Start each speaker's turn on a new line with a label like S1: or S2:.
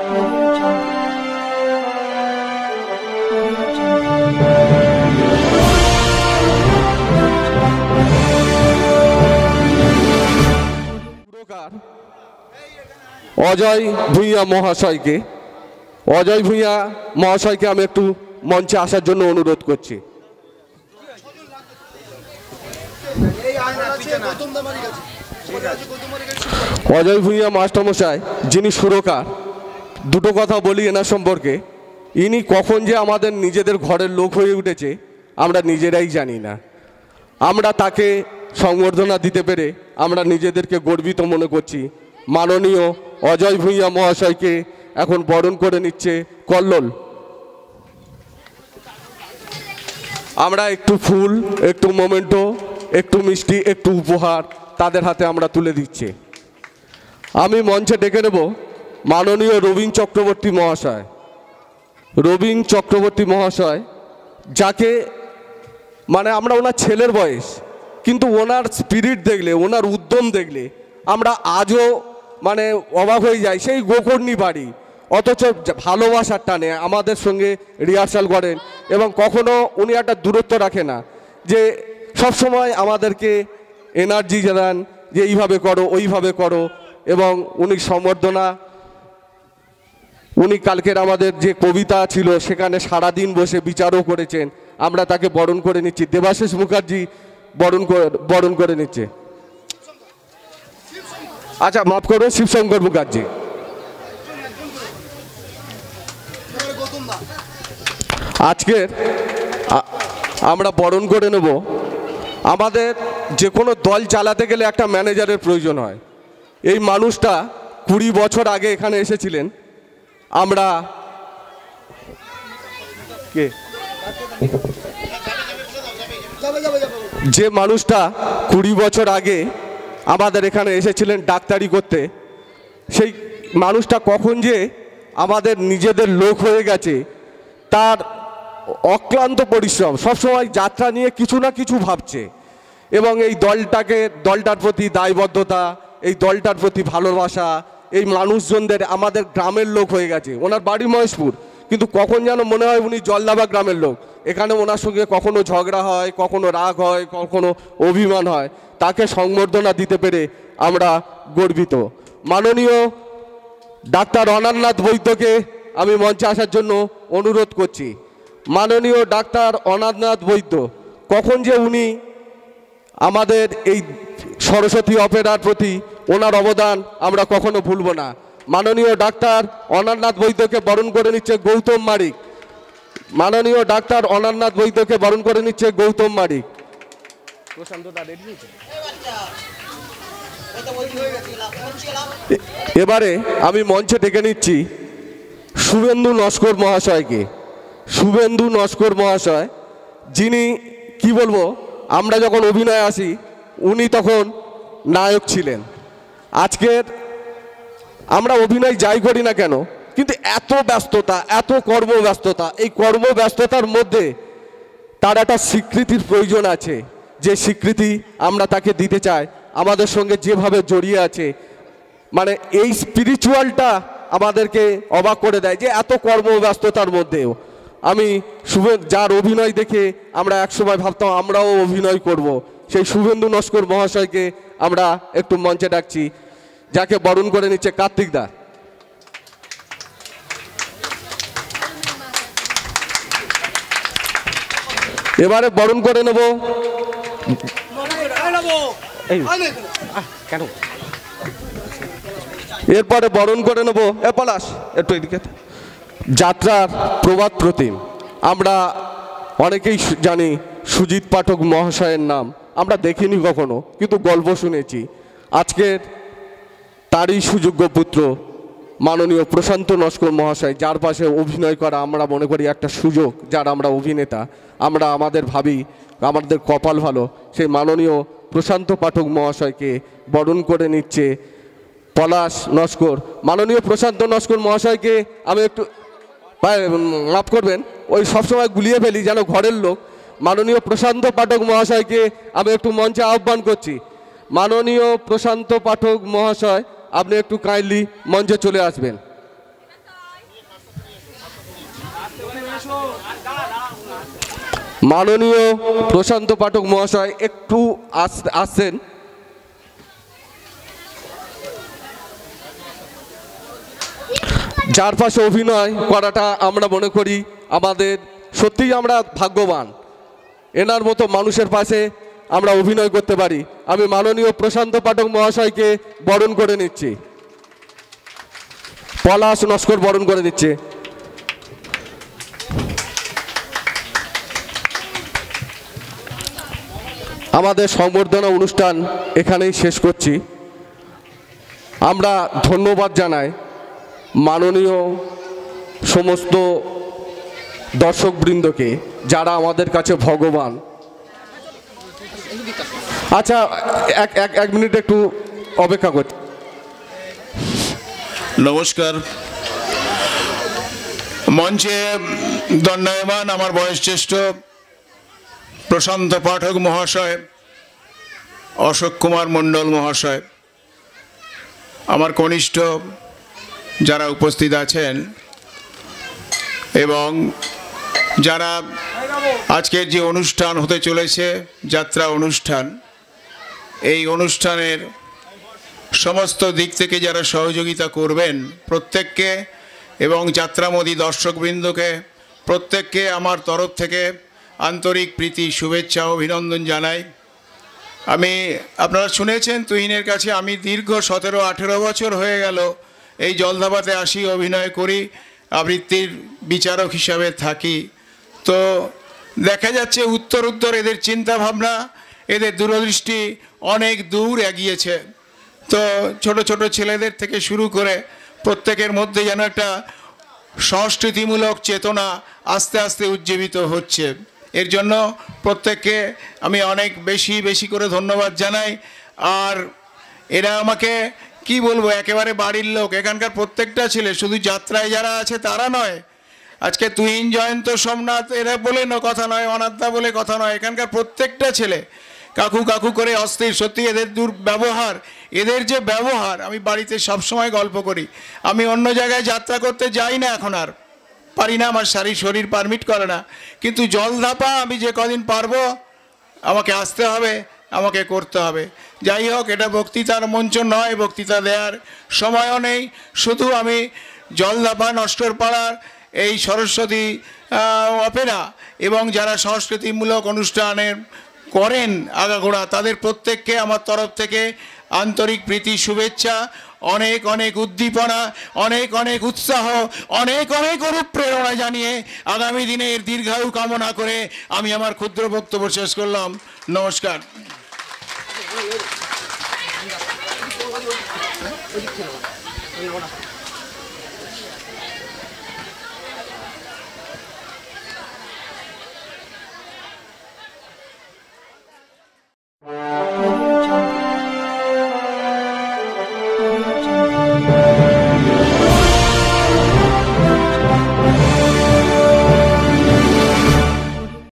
S1: অজয় ভূঁইয়া মহাশয়কে আমি একটু মঞ্চে আসার জন্য অনুরোধ করছি। অজয় ভূঁইয়া মাস্টারমশাই যিনি সুরকার, দুটো কথা বলি এনার সম্পর্কে। ইনি কখন যে আমাদের নিজেদের ঘরের লোক হয়ে উঠেছে আমরা নিজেরাই জানি না। আমরা তাকে সংবর্ধনা দিতে পেরে আমরা নিজেদেরকে গর্বিত মনে করছি। মাননীয় অজয় ভূঁইয়া মহাশয়কে এখন বরণ করে নিচ্ছে কল্লোল। আমরা একটু ফুল, একটু মোমেন্টো, একটু মিষ্টি, একটু উপহার তাদের হাতে আমরা তুলে দিচ্ছি। আমি মঞ্চে ডেকে নেব মাননীয় রবীন চক্রবর্তী মহাশয়। রবীন চক্রবর্তী মহাশয় যাকে মানে আমরা ওনার ছেলের বয়স, কিন্তু ওনার স্পিরিট দেখলে, ওনার উদ্যম দেখলে আমরা আজও মানে অবাক হয়ে যাই। সেই গোকর্ণী বাড়ি, অথচ ভালোবাসার টানে আমাদের সঙ্গে রিহার্সাল করেন এবং কখনো উনি একটা দূরত্ব রাখে না, যে সবসময় আমাদেরকে এনার্জি জানান যে এইভাবে করো, ওইভাবে করো। এবং উনি সম্বর্ধনা, উনি কালকের আমাদের যে কবিতা ছিল সেখানে সারাদিন বসে বিচারও করেছেন। আমরা তাকে বরণ করে নিচ্ছি। দেবাশিস মুখার্জি বরণ করে নিচ্ছে। আচ্ছা মাফ করবেন, শিবশঙ্কর মুখার্জি। আজকের আমরা বরণ করে নেব। আমাদের যে কোনো দল চালাতে গেলে একটা ম্যানেজারের প্রয়োজন হয়। এই মানুষটা 20 বছর আগে এখানে এসেছিলেন। আমরা যে মানুষটা 20 বছর আগে আমাদের এখানে এসেছিলেন ডাক্তারি করতে, সেই মানুষটা কখন যে আমাদের নিজেদের লোক হয়ে গেছে, তার অক্লান্ত পরিশ্রম, সবসময় যাত্রা নিয়ে কিছু না কিছু ভাবছে এবং এই দলটার প্রতি দায়বদ্ধতা, এই দলটার প্রতি ভালোবাসা, এই মানুষজনদের আমাদের গ্রামের লোক হয়ে গেছে। ওনার বাড়ি মহেশপুর, কিন্তু কখন যেন মনে হয় উনি জলদাবা গ্রামের লোক। এখানে ওনার সঙ্গে কখনো ঝগড়া হয়, কখনো রাগ হয়, কখনো অভিমান হয়। তাকে সংবর্ধনা দিতে পেরে আমরা গর্বিত। মাননীয় ডাক্তার অনারনাথ বৈদ্যকে আমি মঞ্চে আসার জন্য অনুরোধ করছি। মাননীয় ডাক্তার অনারনাথ বৈদ্য, কখন যে উনি আমাদের এই সরস্বতী অপেরার প্রতি ওনার অবদান আমরা কখনো ভুলব না। মাননীয় ডাক্তার অনারনাথ বৈদ্যকে বরণ করে নিচ্ছে গৌতম মারিক। মাননীয় ডাক্তার অনারনাথ বৈদ্যকে বরণ করে নিচ্ছে গৌতম মারিক। এবারে আমি মঞ্চে ডেকে নিচ্ছি শুভেন্দু নস্কর মহাশয়কে। শুভেন্দু নস্কর মহাশয়, যিনি কি বলবো, আমরা যখন অভিনয়ে আসি উনি তখন নায়ক ছিলেন। আজকের আমরা অভিনয় যাই করি না কেন, কিন্তু এত ব্যস্ততা, এত কর্মব্যস্ততা, এই কর্মব্যস্ততার মধ্যে তার একটা স্বীকৃতির প্রয়োজন আছে। যে স্বীকৃতি আমরা তাকে দিতে চাই, আমাদের সঙ্গে যেভাবে জড়িয়ে আছে, মানে এই স্পিরিচুয়ালটা আমাদেরকে অবাক করে দেয় যে এত কর্মব্যস্ততার মধ্যেও আমি যার অভিনয় দেখে আমরা একসময় ভাবতাম আমরাও অভিনয় করব, সেই শুভেন্দু নস্কর মহাশয়কে আমরা একটু মঞ্চে ডাকছি, যাকে বরণ করে নিচ্ছে কার্তিক দা। এবারে বরণ করে নেব এরপরে বরণ করে নেব পলাশ একটু এদিকে, যাত্রার প্রবাদ প্রতিম। আমরা অনেকেই জানি সুজিত পাঠক মহাশয়ের নাম, আমরা দেখিনি কখনো, কিন্তু গল্প শুনেছি। আজকের তারই সুযোগ্য পুত্র মাননীয় প্রশান্ত নস্কর মহাশয়, যার পাশে অভিনয় করা আমরা মনে করি একটা সুযোগ। যার আমরা অভিনেতা, আমরা আমাদের ভাবি আমাদের কপাল ভালো, সেই মাননীয় প্রশান্ত পাঠক মহাশয়কে বরণ করে নিচ্ছে পলাশ নস্কর। মাননীয় প্রশান্ত নস্কর মহাশয়কে আমি একটু মাফ করবেন, ওই সবসময় গুলিয়ে ফেলি যেন ঘরের লোক। মাননীয় প্রশান্ত পাঠক মহাশয়কে আমি একটু মঞ্চে আহ্বান করছি। মাননীয় প্রশান্ত পাঠক মহাশয়, আপনি একটু কাইন্ডলি মঞ্চে চলে আসবেন। মাননীয় প্রশান্ত পাঠক মহাশয় একটু আসছেন। যার পাশে অভিনয় করাটা আমরা মনে করি আমাদের সত্যিই আমরা ভাগ্যবান, এনার মতো মানুষের পাশে আমরা অভিনয় করতে পারি। আমি মাননীয় প্রশান্ত পাঠক মহাশয়কে বরণ করে নিচ্ছি, পলাশ নস্কর বরণ করে নিচ্ছে। আমাদের সংবর্ধনা অনুষ্ঠান এখানেই শেষ করছি। আমরা ধন্যবাদ জানাই মাননীয় সমস্ত দর্শকবৃন্দকে যারা আমাদের কাছে ভগবান। আচ্ছা, এক মিনিট একটু অপেক্ষা করছি।
S2: নমস্কার। মঞ্চে দণ্ডায়মান আমার বয়োজ্যেষ্ঠ প্রশান্ত পাঠক মহাশয়, অশোক কুমার মণ্ডল মহাশয়, আমার কনিষ্ঠ যারা উপস্থিত আছেন এবং যারা আজকের যে অনুষ্ঠান হতে চলেছে যাত্রা অনুষ্ঠান, এই অনুষ্ঠানের সমস্ত দিক থেকে যারা সহযোগিতা করবেন প্রত্যেককে এবং যাত্রামোদী দর্শকবৃন্দকে প্রত্যেককে আমার তরফ থেকে আন্তরিক প্রীতি শুভেচ্ছা অভিনন্দন জানাই। আপনারা শুনেছেন তুহিনের কাছে আমি দীর্ঘ 17-18 বছর হয়ে গেল এই জলদাপাতে আসি, অভিনয় করি, আবৃত্তির বিচারক হিসাবে থাকি। তো দেখা যাচ্ছে উত্তর এদের চিন্তাভাবনা, এদের দূরদৃষ্টি অনেক দূর এগিয়েছে। তো ছোট ছোট ছেলেদের থেকে শুরু করে প্রত্যেকের মধ্যে যেন একটা সংস্কৃতিমূলক চেতনা আস্তে আস্তে উজ্জীবিত হচ্ছে। এর জন্য প্রত্যেককে আমি অনেক বেশি করে ধন্যবাদ জানাই। আর এরা আমাকে কি বলবো, একেবারে বাড়ির লোক। এখানকার প্রত্যেকটা ছেলে, শুধু যাত্রায় যারা আছে তারা নয়, আজকে তুহিন, জয়ন্ত, সোমনাথ এরা বলে কথা নয়, অনাথদা বলে কথা নয়, এখানকার প্রত্যেকটা ছেলে কাকু কাকু করে অস্থির। সত্যি এদের ব্যবহার, এদের যে ব্যবহার, আমি বাড়িতে সবসময় গল্প করি। আমি অন্য জায়গায় যাত্রা করতে যাই না, এখন আর পারি না, আমার শরীর পারমিট করে না, কিন্তু জলধাপা আমি যে কদিন পারবো আমাকে আসতে হবে, আমাকে করতে হবে। যাই হোক, এটা বক্তৃতার মঞ্চ নয়, বক্তৃতা দেওয়ার সময়ও নেই। শুধু আমি জলধাপা, নস্করপাড়ার এই সরস্বতী অপেরা এবং যারা সংস্কৃতিমূলক অনুষ্ঠানের করেন আগাগোড়া, তাদের প্রত্যেককে আমার তরফ থেকে আন্তরিক প্রীতি শুভেচ্ছা, অনেক উদ্দীপনা, অনেক উৎসাহ, অনেক অনুপ্রেরণা জানিয়ে আগামী দিনে এর দীর্ঘায়ু কামনা করে আমি আমার ক্ষুদ্র বক্তব্য শেষ করলাম। নমস্কার।
S3: Audio Jungle.